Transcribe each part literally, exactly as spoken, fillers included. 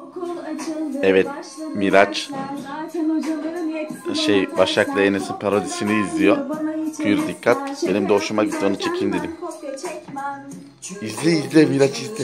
Evet, Miraç şey Başak'la Enes'in parodisini izliyor. Pür dikkat. Benim de hoşuma gitti, onu çekeyim dedim. İzle izle Miraç izle.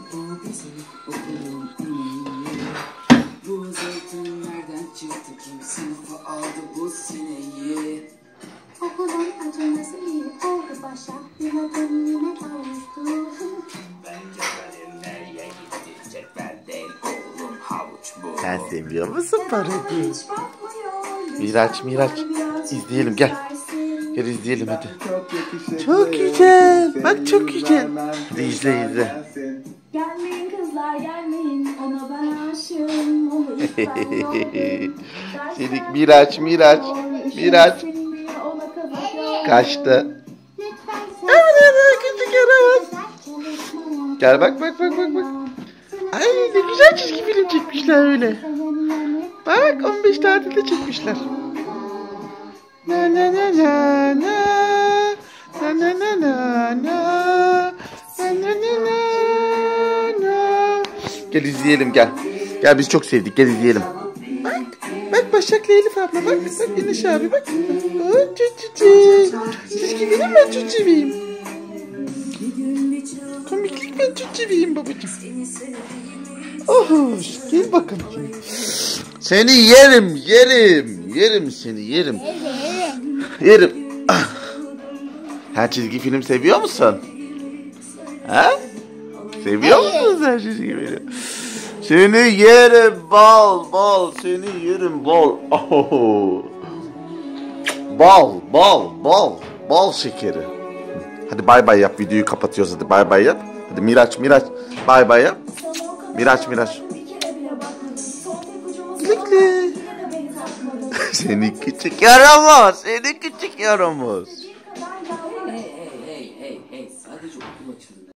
Okulun acıması iyi oldu Başak. Yine yine kavuştu. Bence benim nereye gitti? Cetvel değil oğlum, havuç bu. Sen seviyor musun parodi? Miraç Miraç izleyelim gel. Gel izleyelim hadi. Çok yakışıklı. Çok güzel. Bak çok güzel. Hadi izle izle. Gelmeyin kızlar gelmeyin. Ona ben aşığım. Onu istemem. Senik Miraç Miraç. Miraç. Kaçtı. Küçük yaramaz. Gel bak bak bak bak bak. Ay ne güzel çizgi film çekmişler öyle. Bak on beş tatilde çekmişler. Na na na na na. Na na na na na. Na na na na na. Gel izleyelim gel. Gel biz çok sevdik, gel izleyelim. Bak. Bak Başak'la Elif abla bak. Bak Enes abi bak. Oh çiçeği. Çizgi film ben çok seveyim. Komiklik ben çok seveyim babacığım. Oh gel bakalım şimdi. Seni yerim yerim. Yerim seni yerim. Yerim. Ha çizgi film seviyor musun? Ha? Seviyor musun sen çizgi film? Seni yerim bal bal. Seni yerim bal. Oh. Bal bal bal. Bal şekeri. Hadi bay bay yap, videoyu kapatıyoruz, hadi bay bay yap. Hadi Miraç Miraç bay bay yap. Miraç Miraç. Güle Seni küçük yaramaz. Seni küçük yaramaz. Hey hey hey hey hey. Sadece okul açıldı.